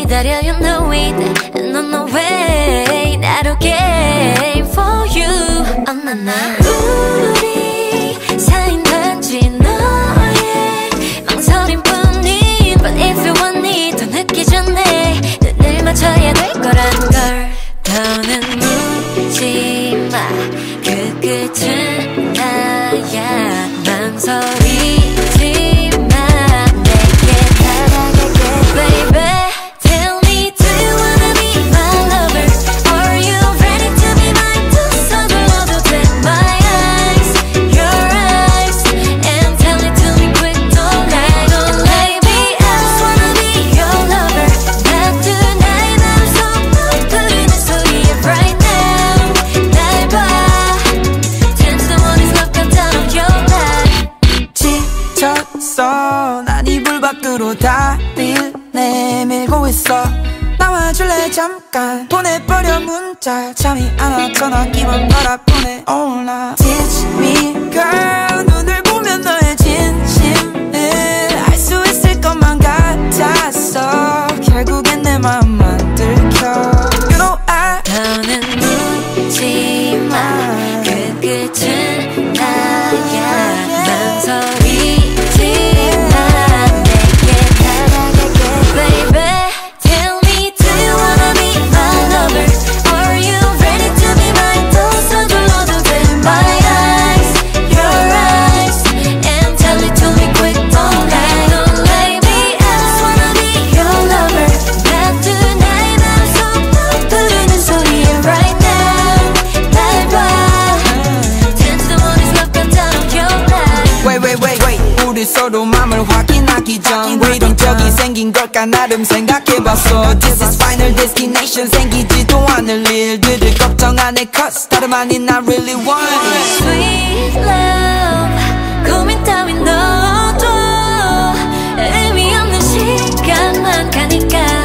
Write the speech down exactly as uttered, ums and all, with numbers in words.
기다려 you know it and on the way 나로 game for you oh na na 우리 사이인지 너의 망설임뿐인 but if you want it 더 늦기 전에 눈을 맞춰야 될 거란 걸 더는 묻지마 그 끝은 나야 망설이지마 내게 다가갈게 baby tell me do you wanna be my lover are you ready to be mine 두 손을 넣어도 돼 my eyes your eyes and tell it to me quick don't lie don't lie baby I just wanna be your lover 나도 나의 맘속 부르는 소리에 right now 날 봐 ten to the morning's knock out down on your life 지쳤어 난 이불 밖으로 다리를 내밀고 있어 나와줄래 잠깐 보내버려 문자 잠이 안 와 전화기만 바라보네 all night Teach me girl 눈을 보면 너의 진심을 알 수 있을 것만 같았어 결국엔 내 맘만 들켜 You know I 더는 묻지마 그 끝은 나야 망설이지마 내게 다가갈게 baby tell me do you wanna be my lover are you ready to be mine 두 손을 넣어도 돼 my eyes your eyes and tell it to me quick don't lie don't lie baby I just wanna be your lover 나도 나의 맘속 부르는 소리에 right now 날 봐 ten to the morning's knock out down on your life Wait wait wait wait 우리 서로 맘을 확인하기 전 왜 이런 적이 생긴 걸까 나름 생각해봤어 This is final destination 생기지도 않을 일들을 걱정 안 해 cause 다름 아닌 I really want Sweet love 고민 따윈 넣어둬 의미 없는 시간만 가니까